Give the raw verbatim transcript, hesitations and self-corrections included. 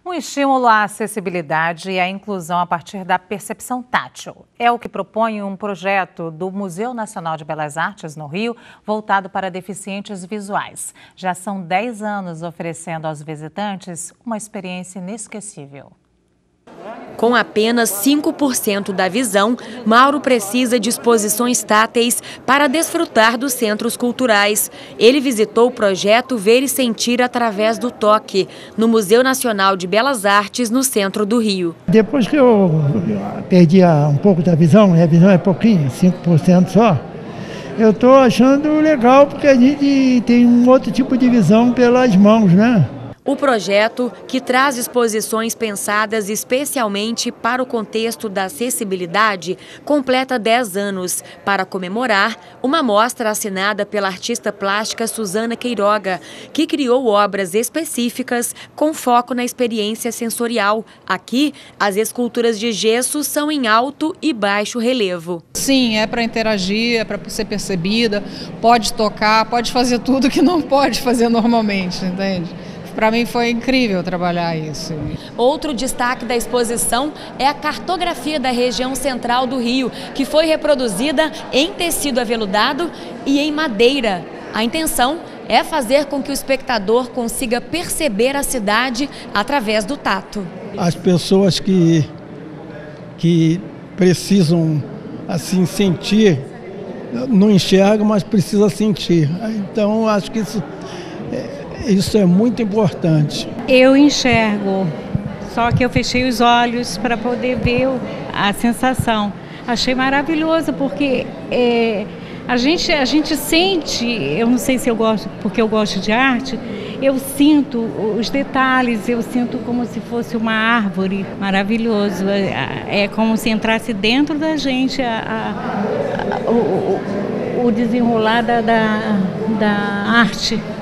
Um estímulo à acessibilidade e à inclusão a partir da percepção tátil. É o que propõe um projeto do Museu Nacional de Belas Artes, no Rio, voltado para deficientes visuais. Já são dez anos oferecendo aos visitantes uma experiência inesquecível. Com apenas cinco por cento da visão, Mauro precisa de exposições táteis para desfrutar dos centros culturais. Ele visitou o projeto Ver e Sentir através do toque, no Museu Nacional de Belas Artes, no centro do Rio. Depois que eu perdi um pouco da visão, a visão é pouquinho, cinco por cento só, eu estou achando legal porque a gente tem um outro tipo de visão pelas mãos, né? O projeto, que traz exposições pensadas especialmente para o contexto da acessibilidade, completa dez anos. Para comemorar, uma mostra assinada pela artista plástica Suzana Queiroga, que criou obras específicas com foco na experiência sensorial. Aqui, as esculturas de gesso são em alto e baixo relevo. Sim, é para interagir, é para ser percebida, pode tocar, pode fazer tudo que não pode fazer normalmente, entende? Para mim foi incrível trabalhar isso. Outro destaque da exposição é a cartografia da região central do Rio, que foi reproduzida em tecido aveludado e em madeira. A intenção é fazer com que o espectador consiga perceber a cidade através do tato. As pessoas que, que precisam assim sentir, não enxergam, mas precisam sentir. Então acho que isso é, Isso é muito importante. Eu enxergo, só que eu fechei os olhos para poder ver a sensação. Achei maravilhoso porque é, a, gente, a gente sente, eu não sei se eu gosto, porque eu gosto de arte, eu sinto os detalhes, eu sinto como se fosse uma árvore, maravilhoso. É, é como se entrasse dentro da gente a, a, a, o, o desenrolar da, da, da arte.